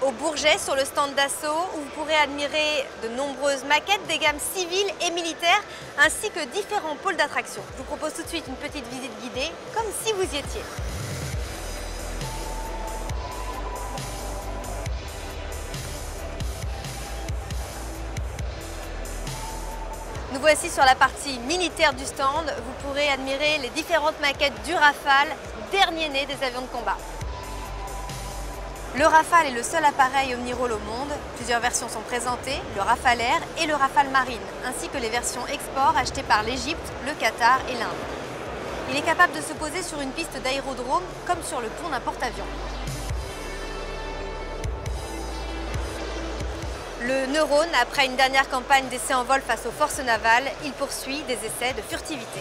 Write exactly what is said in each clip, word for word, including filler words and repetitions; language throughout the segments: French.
au Bourget sur le stand Dassault où vous pourrez admirer de nombreuses maquettes des gammes civiles et militaires ainsi que différents pôles d'attraction. Je vous propose tout de suite une petite visite guidée comme si vous y étiez. Nous voici sur la partie militaire du stand. Vous pourrez admirer les différentes maquettes du Rafale, dernier né des avions de combat. Le Rafale est le seul appareil omnirôle au monde. Plusieurs versions sont présentées, le Rafale Air et le Rafale Marine, ainsi que les versions export achetées par l'Égypte, le Qatar et l'Inde. Il est capable de se poser sur une piste d'aérodrome comme sur le pont d'un porte-avions. Le Neurone, après une dernière campagne d'essais en vol face aux forces navales, il poursuit des essais de furtivité.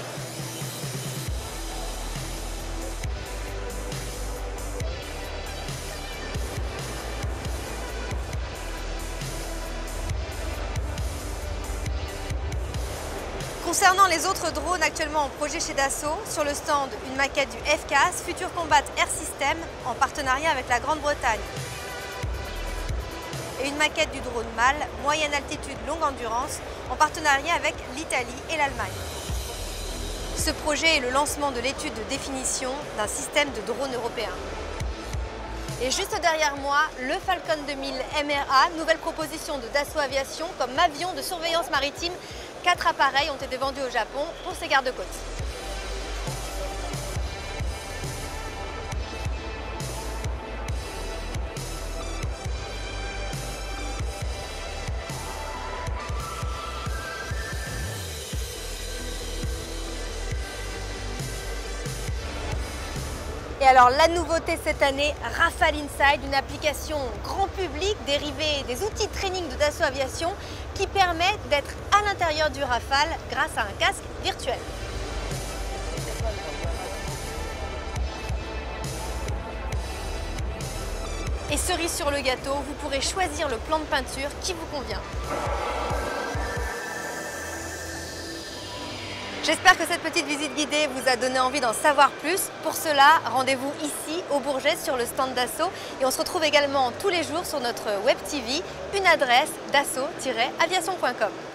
Concernant les autres drones actuellement en projet chez Dassault, sur le stand, une maquette du F C A S, Future Combat Air System, en partenariat avec la Grande-Bretagne. Et une maquette du drone MAL, moyenne altitude longue endurance, en partenariat avec l'Italie et l'Allemagne. Ce projet est le lancement de l'étude de définition d'un système de drones européen. Et juste derrière moi, le Falcon deux mille M R A, nouvelle proposition de Dassault Aviation comme avion de surveillance maritime. Quatre appareils ont été vendus au Japon pour ses gardes-côtes. Et alors la nouveauté cette année, Rafale Inside, une application grand public dérivée des outils de training de Dassault Aviation qui permet d'être à l'intérieur du Rafale grâce à un casque virtuel. Et cerise sur le gâteau, vous pourrez choisir le plan de peinture qui vous convient. J'espère que cette petite visite guidée vous a donné envie d'en savoir plus. Pour cela, rendez-vous ici au Bourget sur le stand Dassault et on se retrouve également tous les jours sur notre web T V, une adresse dassault tiret aviation point com.